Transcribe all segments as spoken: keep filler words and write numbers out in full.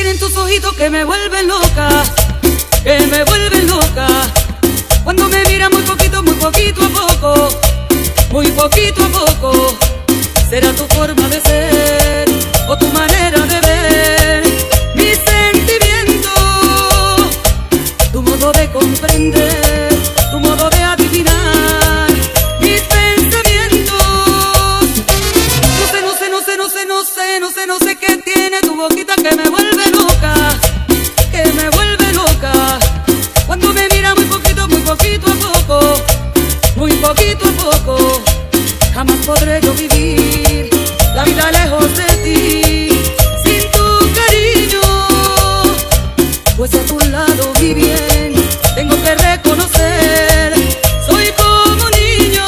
tienen tus ojitos que me vuelven loca, que me vuelven loca. Cuando me miras muy poquito, muy poquito a poco, muy poquito a poco. Será tu forma de ser o tu manera de ver mis sentimientos, tu modo de comprender, tu modo de adivinar mis pensamientos. No sé, no sé, no sé, no sé, no sé, no sé, no sé qué tiene tu boquita que me vuelve loca, que me vuelve loca. Cuando me mira muy poquito, muy poquito a poco, muy poquito a poco. Jamás podré yo vivir la vida lejos de ti, sin tu cariño, pues a tu lado vi bien. Tengo que reconocer, soy como niño.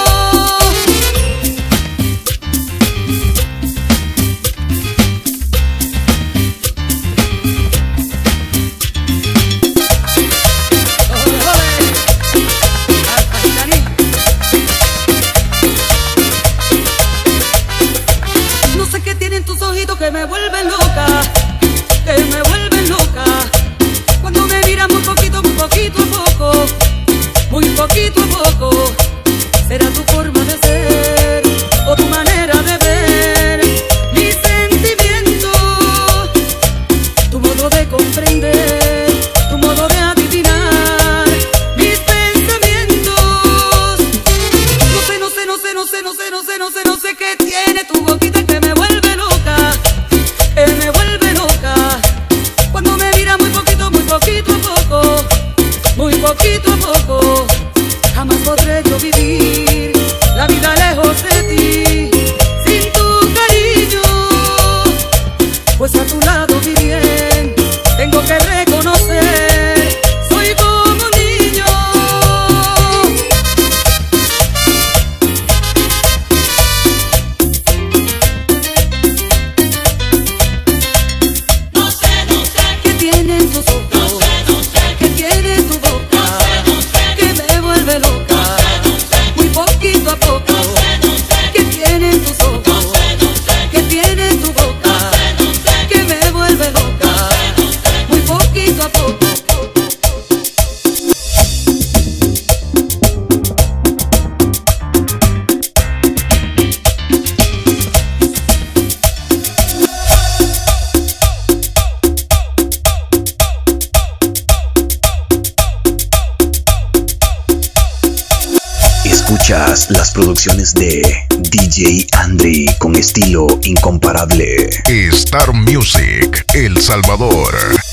No sé qué tienen tus ojitos que me vuelven loca, que me vuelven loca. Cuando me miras muy poquito, muy poquito a poco, muy poquito a poco. Será tu forma de ser o tu manera de ver mis sentimientos, tu modo de comprender, tu modo de adivinar mis pensamientos. No sé, no sé, no sé, no sé, no sé, no sé, no sé, no sé qué tiene tu boquita que me vuelve loca, que me vuelve loca. Cuando me mira muy poquito, muy poquito a poco, muy poquito a poco. Jamás podré yo vivir la vida lejos de ti, sin tu cariño, pues a tu lado vi bien. Tengo que reconocer, soy como niño. No sé, no sé, ¿Qué tienen tus ojos? no sé, no sé, ¿Qué tiene tu boca? no sé, no sé, Que me vuelve loca, no sé, muy poquito a poco. no sé, no sé, ¿Qué tienen tus ojos? no sé, no sé, ¿Qué tiene tu boca? no sé, Que me vuelve loca, muy poquito a poco. Escuchas las producciones de D J Andri con estilo incomparable. Star Music, El Salvador.